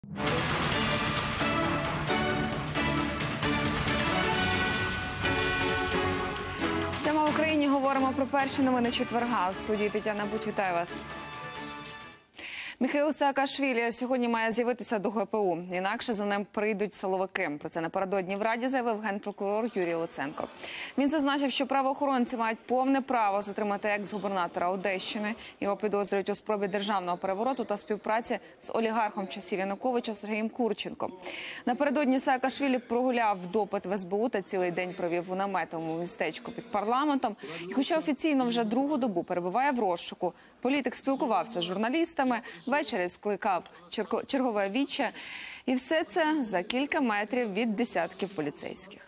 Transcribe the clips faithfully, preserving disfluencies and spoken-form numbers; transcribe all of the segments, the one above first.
Сьома в Україні. Говоримо про перші новини четверга. У студії Тетяна Будь, вітаю вас. Міхаїл Саакашвілі сьогодні має з'явитися до ге пе у. Інакше за ним прийдуть силовики. Про це напередодні в Раді заявив генпрокурор Юрій Луценко. Він зазначив, що правоохоронці мають повне право затримати екс-губернатора Одещини. Його підозрюють у спробі державного перевороту та співпраці з олігархом часів Януковича Сергієм Курченком. Напередодні Саакашвілі прогуляв допит в ес бе у та цілий день провів у наметовому містечку під парламентом. І хоча офіційно вже другу добу перебуває в розшуку, політик спілкувався з журналістами, ввечері скликав чергове віче. І все це за кілька метрів від десятків поліцейських.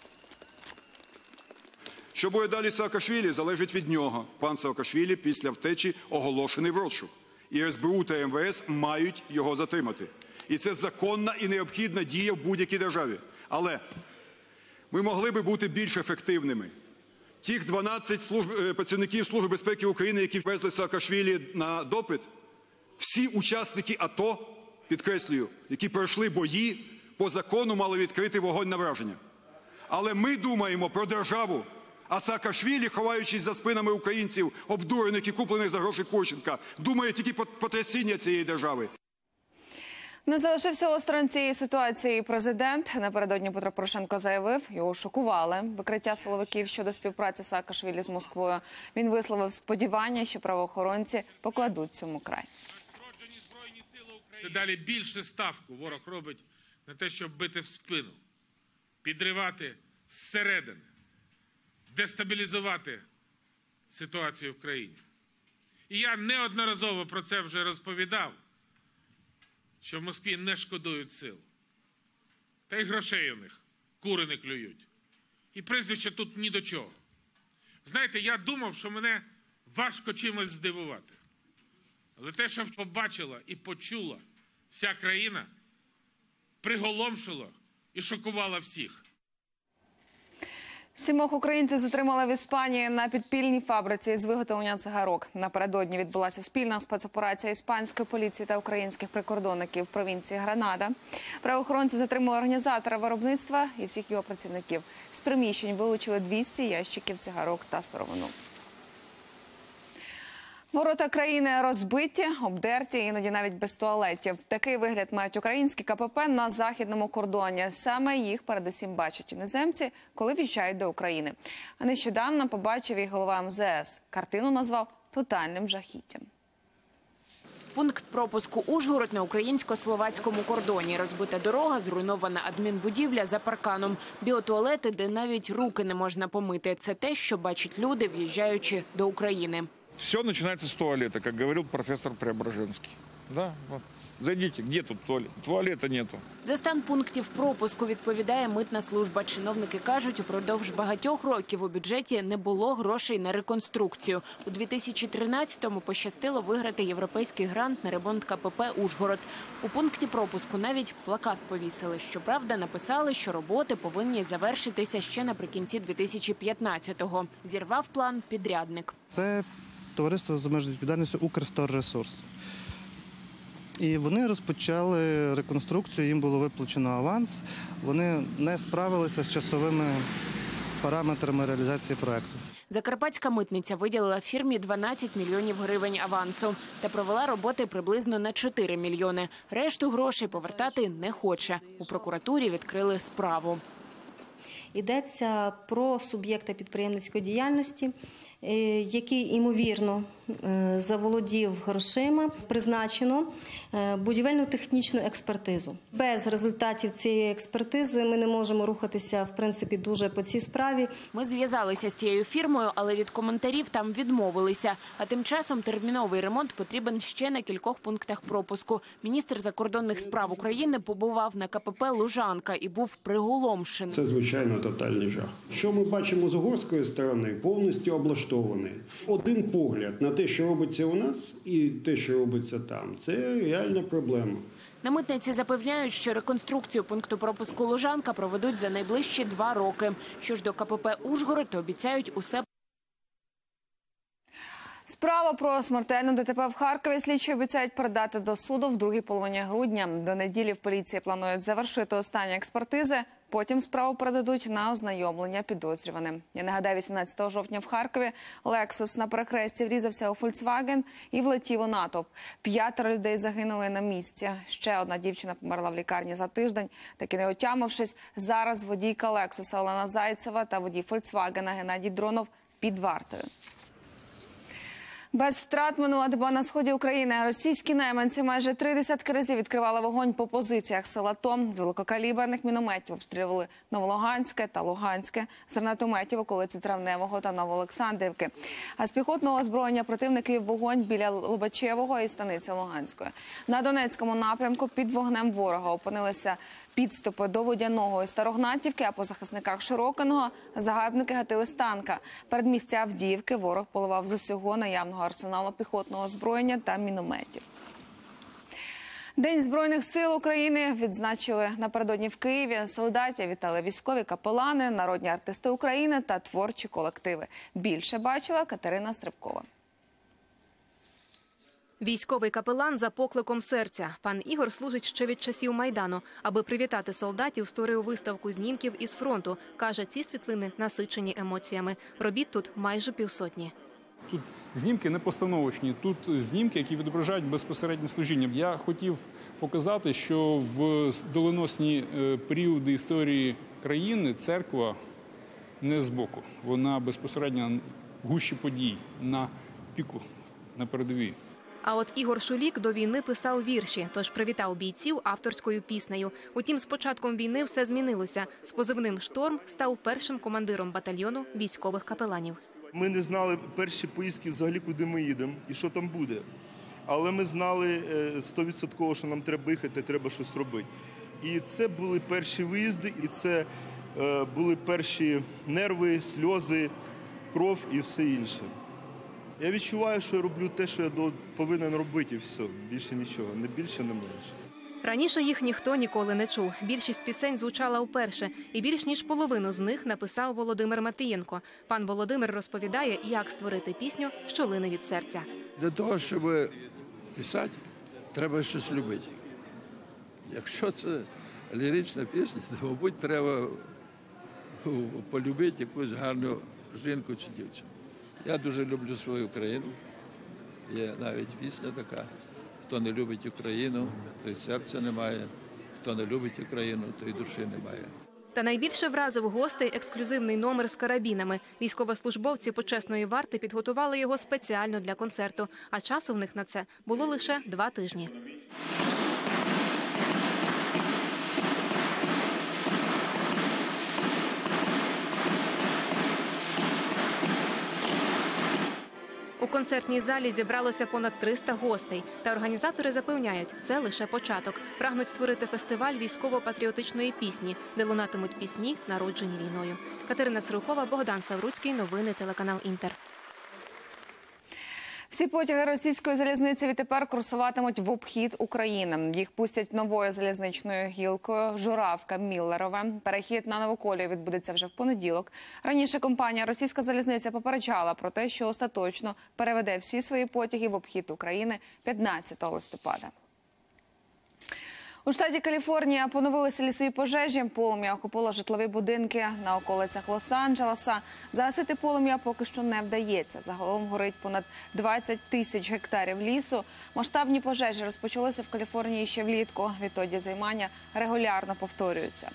Що буде далі з Саакашвілі, залежить від нього. Пан Саакашвілі після втечі оголошений в розшук. І ес бе у та ем ве ес мають його затримати. І це законна і необхідна дія в будь-якій державі. Але ми могли би бути більш ефективними. Тих дванадцять служб, працівників Служби безпеки України, які везли Саакашвілі на допит, всі учасники АТО, підкреслюю, які пройшли бої, по закону мали відкрити вогонь на враження. Але ми думаємо про державу, а Саакашвілі, ховаючись за спинами українців, обдурених і куплених за гроші Курченка, думає тільки про потрясіння цієї держави. Не залишився осторонь цієї ситуації президент. Напередодні Петро Порошенко заявив, його шокували викриття силовиків щодо співпраці Саакашвілі з Москвою. Він висловив сподівання, що правоохоронці покладуть цьому край. Дедалі більше ставку ворог робить на те, щоб бити в спину, підривати зсередини, дестабілізувати ситуацію в країні. І я неодноразово про це вже розповідав, що в Москві не шкодують сил. Та й грошей у них кури не клюють. І прізвище тут ні до чого. Знаєте, я думав, що мене важко чимось здивувати. Але те, що побачила і почула вся країна, приголомшило і шокувало всіх. Сімох українців затримали в Іспанії на підпільній фабриці з виготовлення цигарок. Напередодні відбулася спільна спецоперація іспанської поліції та українських прикордонників в провінції Гранада. Правоохоронці затримали організатора виробництва і всіх його працівників. З приміщень вилучили двісті ящиків цигарок та сировину. Ворота країни розбиті, обдерті, іноді навіть без туалетів. Такий вигляд мають українські ка пе пе на західному кордоні. Саме їх передусім бачать іноземці, коли в'їжджають до України. А нещодавно побачив і голова ем зе ес. Картину назвав тотальним жахіттям. Пункт пропуску Ужгород на українсько-словацькому кордоні. Розбита дорога, зруйнована адмінбудівля за парканом. Біотуалети, де навіть руки не можна помити. Це те, що бачать люди, в'їжджаючи до України. Все начинается с туалета, как говорил профессор Преображенский. Да, вот. Зайдите, где тут туалет? Туалета нету. За стан пунктів пропуску відповідає митна служба. Чиновники кажуть, упродовж багатьох років у бюджеті не було грошей на реконструкцію. У дві тисячі тринадцятому пощастило виграти європейський грант на ремонт ка пе пе «Ужгород». У пункті пропуску навіть плакат повісили. Щоправда, написали, що роботи повинні завершитися ще наприкінці дві тисячі п'ятнадцятого. Зірвав план підрядник. Це товариство з обмеженою відповідальністю «Укрсторресурс». І вони розпочали реконструкцію, їм було виплачено аванс. Вони не справилися з часовими параметрами реалізації проєкту. Закарпатська митниця виділила фірмі дванадцять мільйонів гривень авансу та провела роботи приблизно на чотири мільйони. Решту грошей повертати не хоче. У прокуратурі відкрили справу. Йдеться про суб'єкта підприємницької діяльності, який, ймовірно, заволодів грошима. Призначено будівельно-технічну експертизу. Без результатів цієї експертизи ми не можемо рухатися, в принципі, дуже по цій справі. Ми зв'язалися з цією фірмою, але від коментарів там відмовилися. А тим часом терміновий ремонт потрібен ще на кількох пунктах пропуску. Міністр закордонних справ України побував на ка пе пе «Лужанка» і був приголомшений. Це, звичайно, тотальний жах. Що ми бачимо з угорської сторони? Повністю облаштований. Один погляд на те, що робиться у нас, і те, що робиться там, це реальна проблема. На митниці запевняють, що реконструкцію пункту пропуску «Лужанка» проведуть за найближчі два роки. Що ж до ка пе пе «Ужгород», то обіцяють усе. Справу про смертельну ДТП в Харкові слідчі обіцяють передати до суду в другій половині грудня. До неділі в поліції планують завершити останні експертизи. Потім справу передадуть на ознайомлення підозрюваним. Я нагадаю, вісімнадцятого жовтня в Харкові Lexus на перехресті врізався у Volkswagen і влетів у натовп. П'ятеро людей загинули на місці. Ще одна дівчина померла в лікарні за тиждень. Таки не отямившись, зараз водійка Lexus Олена Зайцева та водій Volkswagen Геннадій Дронов під вартою. Без втрат минула доба на сході України. Російські найманці майже три десятки разів відкривали вогонь по позиціях сил АТО. З великокаліберних мінометів обстрілювали Новолуганське та Луганське, з гранатометів околиці Травневого та Новоолександрівки. А з піхотного озброєння противники вогонь біля Лобачевого і станиці Луганської. На Донецькому напрямку під вогнем ворога опинилися підступи до Водяного і Старогнатівки, а по захисниках Широкиного загарбники гатили з танка. Передмістя Авдіївки ворог поливав з усього наявного арсеналу піхотного озброєння та мінометів. День Збройних сил України відзначили напередодні в Києві. Солдатів вітали військові капелани, народні артисти України та творчі колективи. Більше бачила Катерина Стрибкова. Військовий капелан за покликом серця. Пан Ігор служить ще від часів Майдану. Аби привітати солдатів, створив виставку знімків із фронту. Каже, ці світлини насичені емоціями. Робіт тут майже півсотні. Тут знімки не постановочні, тут знімки, які відображають безпосереднє служіння. Я хотів показати, що в доленосні періоди історії країни церква не збоку. Вона безпосередньо в гущі подій, на піку, на передовій. А от Ігор Шулік до війни писав вірші, тож привітав бійців авторською піснею. Утім, з початком війни все змінилося. З позивним «Шторм» став першим командиром батальйону військових капеланів. Ми не знали перші поїздки взагалі, куди ми їдемо і що там буде. Але ми знали сто відсотків, що нам треба їхати, треба щось робити. І це були перші виїзди, і це були перші нерви, сльози, кров і все інше. Я відчуваю, що я роблю те, що я повинен робити, і все. Більше нічого, не більше, не менше. Раніше їх ніхто ніколи не чув. Більшість пісень звучала вперше. І більш ніж половину з них написав Володимир Матвієнко. Пан Володимир розповідає, як створити пісню, що лине від серця. Для того, щоб писати, треба щось любити. Якщо це лірична пісня, то, мабуть, треба полюбити якусь гарну жінку чи дівчину. Я дуже люблю свою країну. Є навіть пісня така: хто не любить Україну, той серця немає, хто не любить Україну, той душі немає. Та найбільше вразив гостей ексклюзивний номер з карабінами. Військовослужбовці почесної варти підготували його спеціально для концерту, а часу в них на це було лише два тижні. У концертній залі зібралося понад триста гостей. Та організатори запевняють, це лише початок. Прагнуть створити фестиваль військово-патріотичної пісні, де лунатимуть пісні, народжені війною. Катерина Сирукова, Богдан Савруцький. Новини телеканал «Інтер». Всі потяги російської залізниці відтепер курсуватимуть в обхід України. Їх пустять новою залізничною гілкою Журавка-Міллерове. Перехід на нову колію відбудеться вже в понеділок. Раніше компанія «Російська залізниця» попереджала про те, що остаточно переведе всі свої потяги в обхід України п'ятнадцятого листопада. У штаті Каліфорнія поновилися лісові пожежі. Полум'я охопило житлові будинки на околицях Лос-Анджелеса. Загасити полум'я поки що не вдається. Загалом горить понад двадцять тисяч гектарів лісу. Масштабні пожежі розпочалися в Каліфорнії ще влітку. Відтоді займання регулярно повторюються.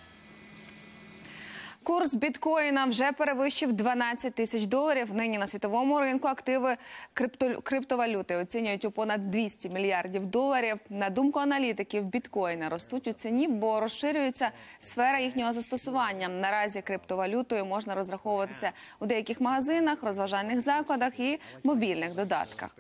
Курс біткоїна вже перевищив дванадцять тисяч доларів. Нині на світовому ринку активи крипто... криптовалюти оцінюють у понад двісті мільярдів доларів. На думку аналітиків, біткоїни ростуть у ціні, бо розширюється сфера їхнього застосування. Наразі криптовалютою можна розраховуватися у деяких магазинах, розважальних закладах і мобільних додатках.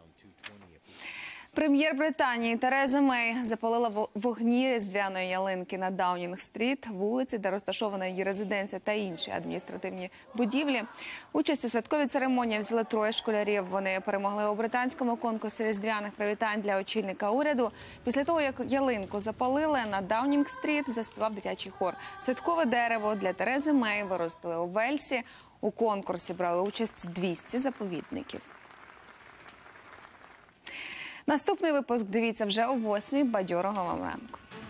Прем'єр Британії Тереза Мей запалила вогні різдвяної ялинки на Даунінг-стріт, вулиці, де розташована її резиденція та інші адміністративні будівлі. Участь у святковій церемонії взяли троє школярів. Вони перемогли у британському конкурсі різдвяних привітань для очільника уряду. Після того, як ялинку запалили, на Даунінг-стріт заспівав дитячий хор. Святкове дерево для Терези Мей виростили у Вельсі. У конкурсі брали участь двісті заповідників. Наступний випуск дивіться вже о восьмій. Бадьорого вам ранку.